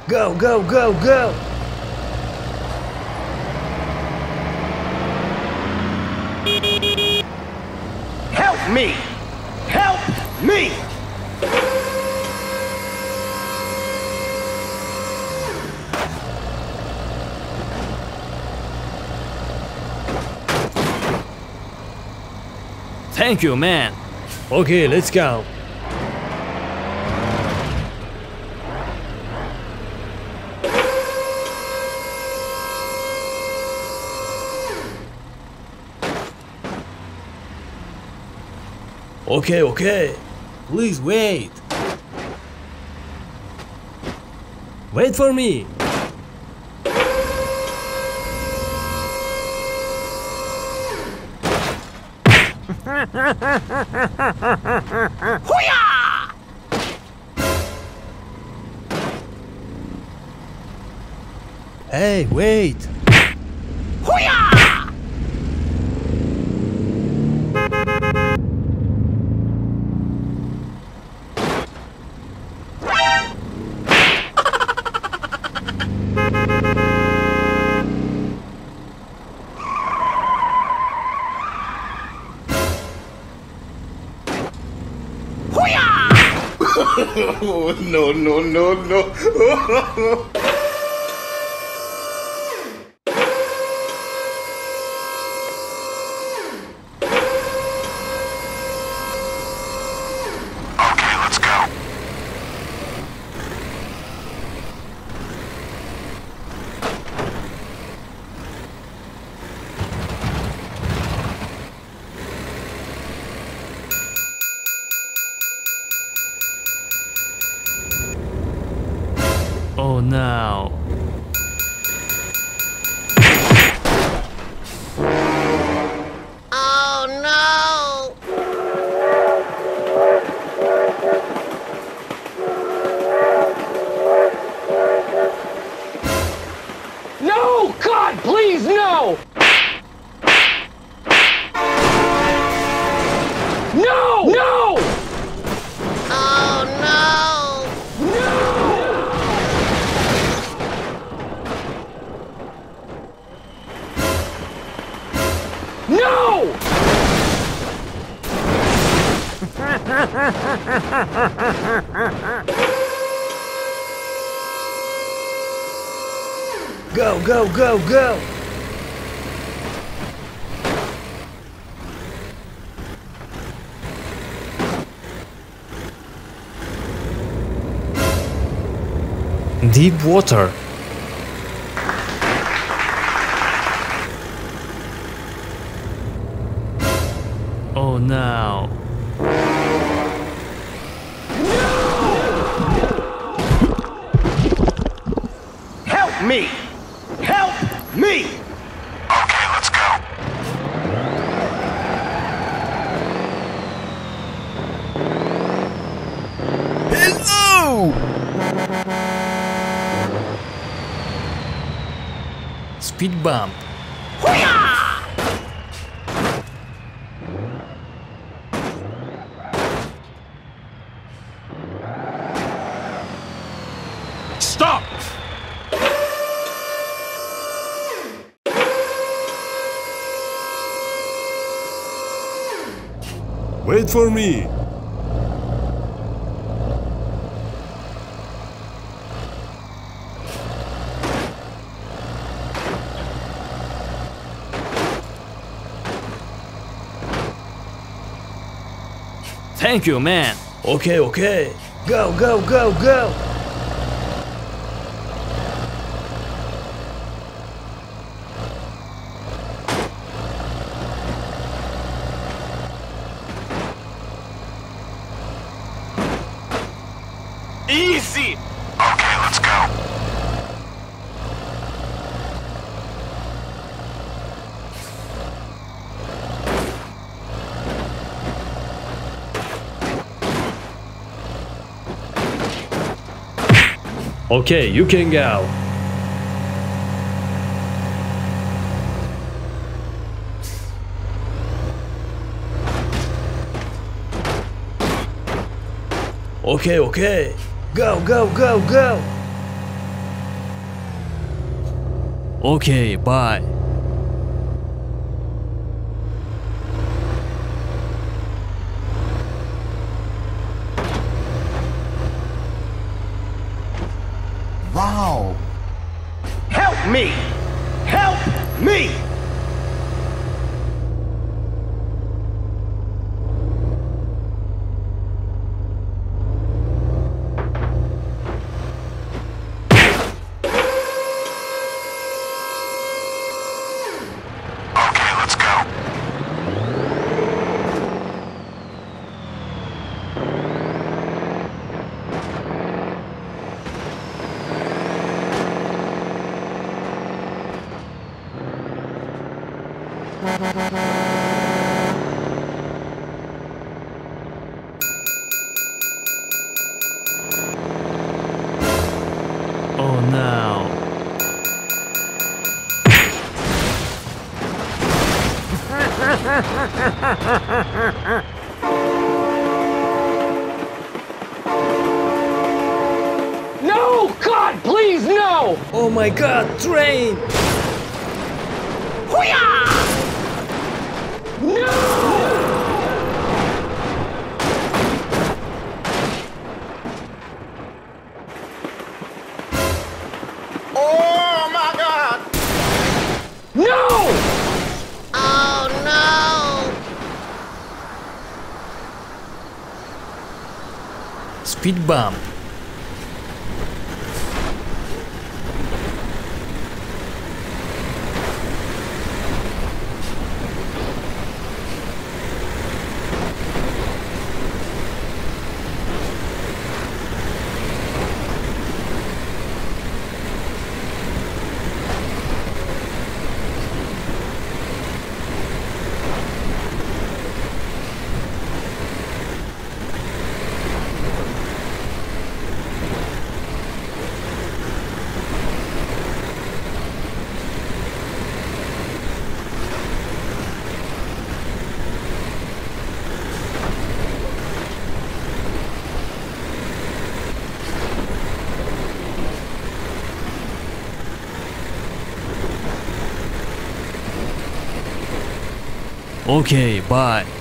Go, go, go, go! Help me! Help me! Thank you, man. Okay, let's go. Okay, okay. Please wait. Wait for me. Hey, wait. Oh, no, no, no, no. Okay, let's go. Oh no. Oh no! No! God, please, no! No! No! Oh no! No! Go, go, go, go! Deep water. Oh no. Help me! Help me! Okay, let's go. Hello! Speed bump. Stop! Wait for me. Thank you, man. Okay, okay. Go, go, go, go! Easy! Okay, let's go. Okay, you can go. Okay, okay. Go, go, go, go! Okay, bye. Wow. Help me! Help me! Okay, let's go. Oh no. No! God, please, no! Oh my god, train! Oh my God! No! Oh no! Speed bump. Okay, bye.